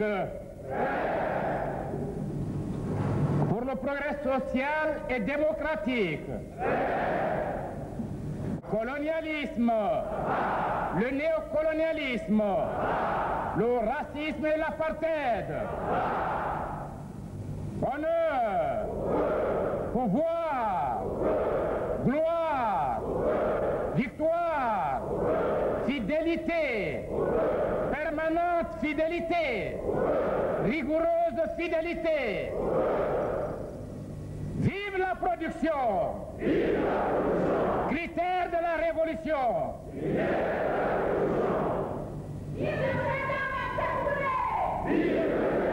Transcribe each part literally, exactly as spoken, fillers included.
Pour le progrès social et démocratique. Colonialisme, le néocolonialisme, le racisme et l'apartheid. Honneur, pouvoir, gloire, victoire, fidélité, permanente fidélité, rigoureuse fidélité. Vive la production! Vive la production! Critère de la révolution! Critère de la révolution! Vive le président! Vive le président!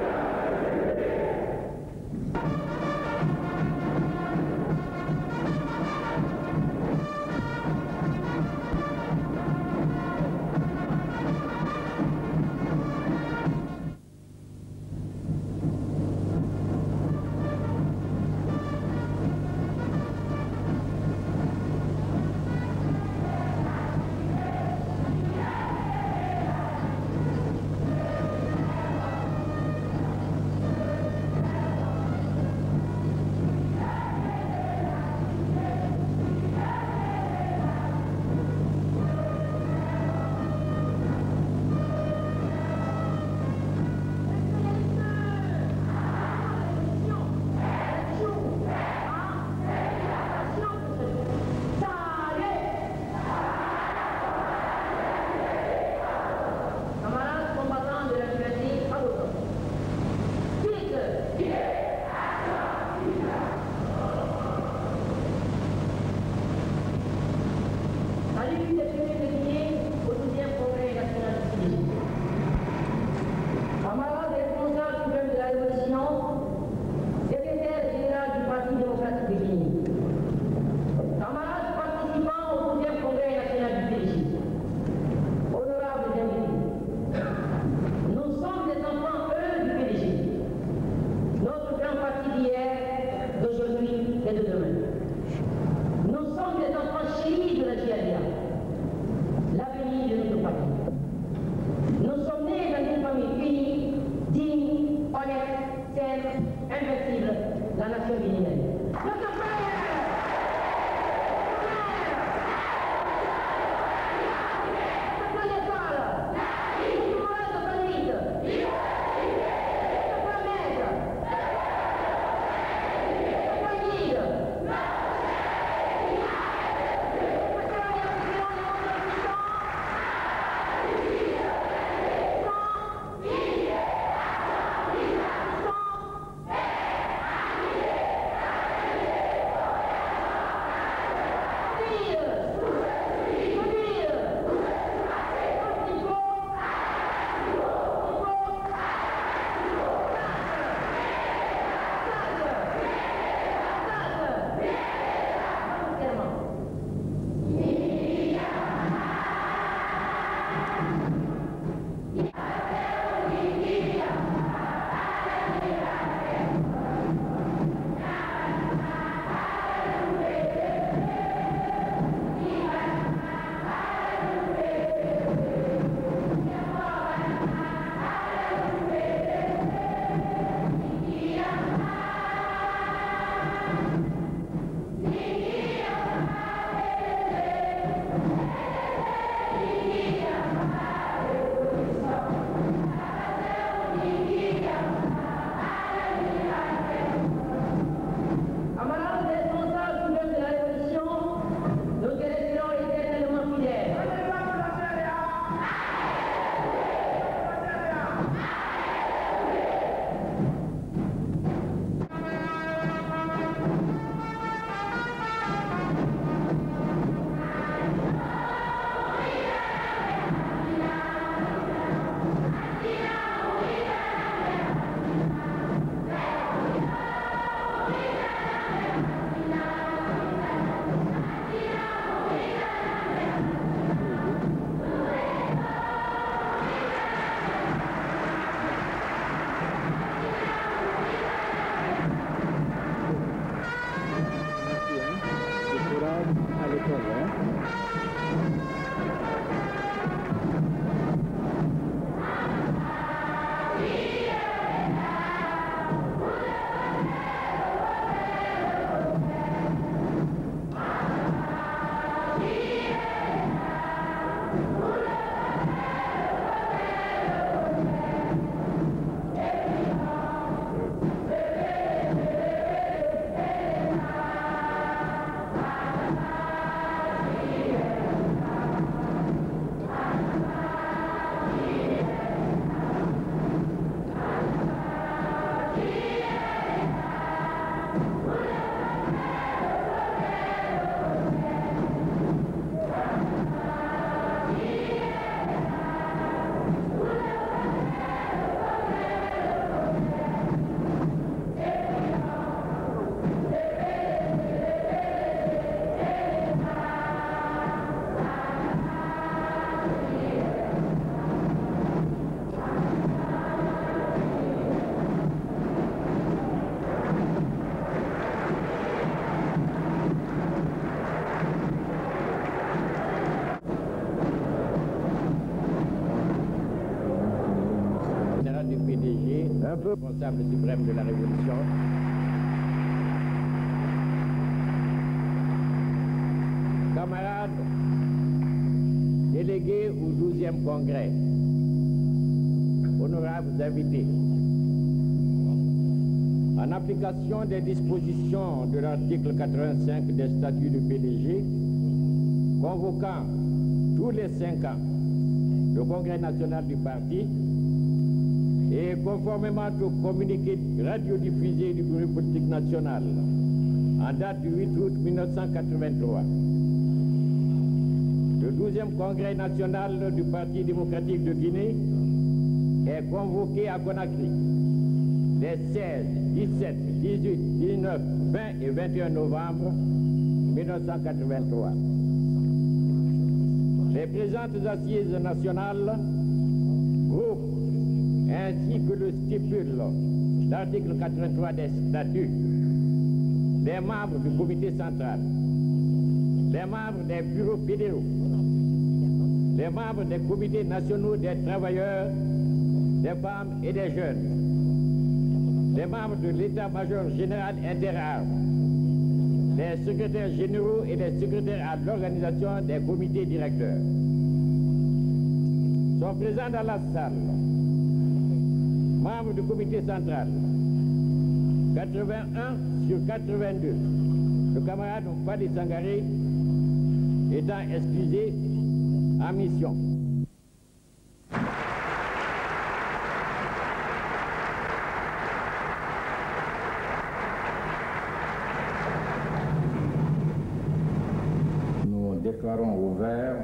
Yeah. responsable suprême de la Révolution, camarades délégués au douzième congrès, honorables invités, en application des dispositions de l'article quatre-vingt-cinq des statuts du P D G, convoquant tous les cinq ans le congrès national du parti et conformément au communiqué radiodiffusé du bureau politique national en date du huit août mille neuf cent quatre-vingt-trois, le douzième congrès national du Parti démocratique de Guinée est convoqué à Conakry les seize, dix-sept, dix-huit, dix-neuf, vingt et vingt et un novembre mille neuf cent quatre-vingt-trois. Les présentes assises nationales groupent, ainsi que le stipule l'article quatre-vingt-trois des statuts, les membres du comité central, les membres des bureaux fédéraux, les membres des comités nationaux des travailleurs, des femmes et des jeunes, les membres de l'état-major général interarmes, les secrétaires généraux et les secrétaires à l'organisation des comités directeurs. Sont présents dans la salle membres du comité central, quatre-vingt-un sur quatre-vingt-deux, le camarade Fadi Sangaré étant excusé en mission. Nous déclarons ouvert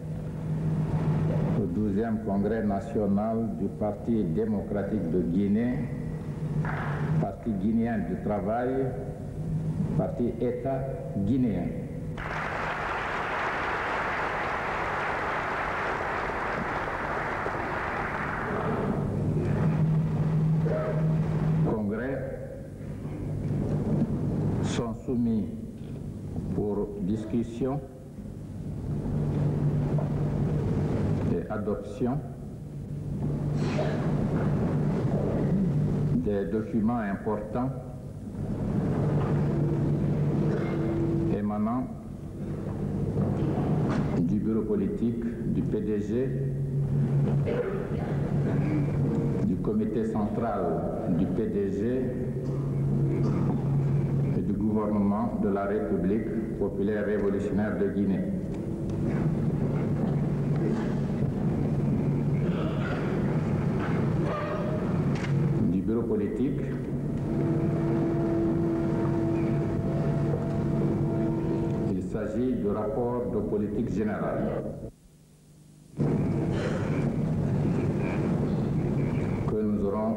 le douzième congrès national du Parti démocratique de Guinée, Parti guinéen du travail, Parti État guinéen. Congrès sont soumis pour discussion et adoption des documents importants émanant du bureau politique, du P D G, du comité central du P D G et du gouvernement de la République populaire révolutionnaire de Guinée. Du bureau politique, il s'agit du rapport de politique générale que nous aurons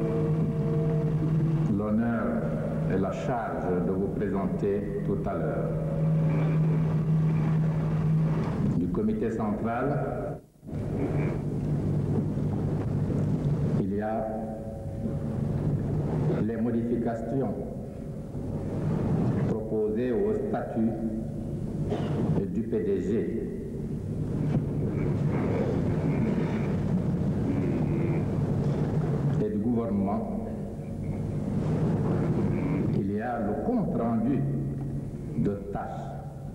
l'honneur et la charge de vous présenter tout à l'heure. Du comité central, il y a les modifications proposées au statut du P D G. Et du gouvernement, il y a le compte-rendu de tâches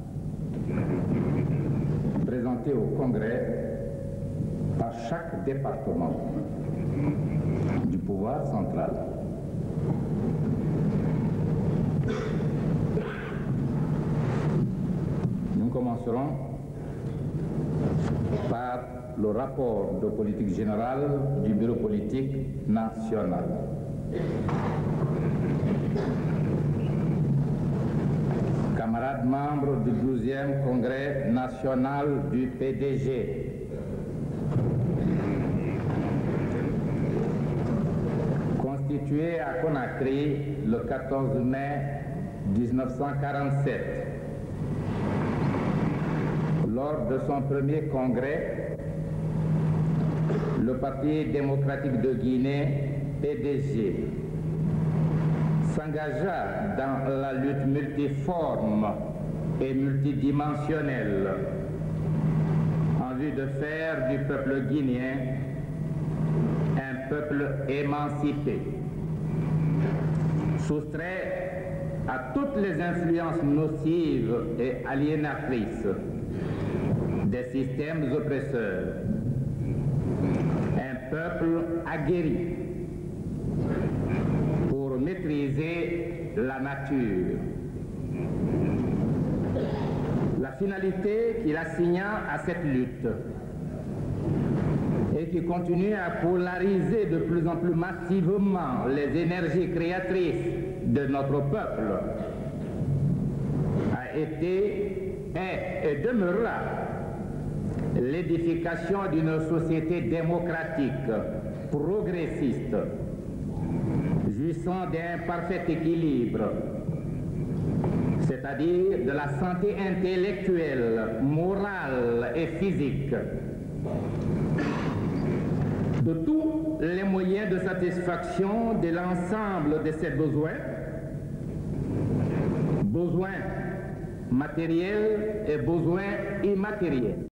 présenté au Congrès par chaque département du pouvoir central. Nous commencerons par le rapport de politique générale du bureau politique national. Camarades membres du douzième congrès national du P D G, constitué à Conakry le quatorze mai mille neuf cent quarante-sept. Lors de son premier congrès, le Parti démocratique de Guinée, P D G, s'engagea dans la lutte multiforme et multidimensionnelle en vue de faire du peuple guinéen un un peuple émancipé, soustrait à toutes les influences nocives et aliénatrices des systèmes oppresseurs, un peuple aguerri pour maîtriser la nature. La finalité qu'il assigna à cette lutte et qui continue à polariser de plus en plus massivement les énergies créatrices de notre peuple a été, est et demeurera l'édification d'une société démocratique, progressiste, jouissant d'un parfait équilibre, c'est-à-dire de la santé intellectuelle, morale et physique, de tous les moyens de satisfaction de l'ensemble de ses besoins, besoins matériels et besoins immatériels.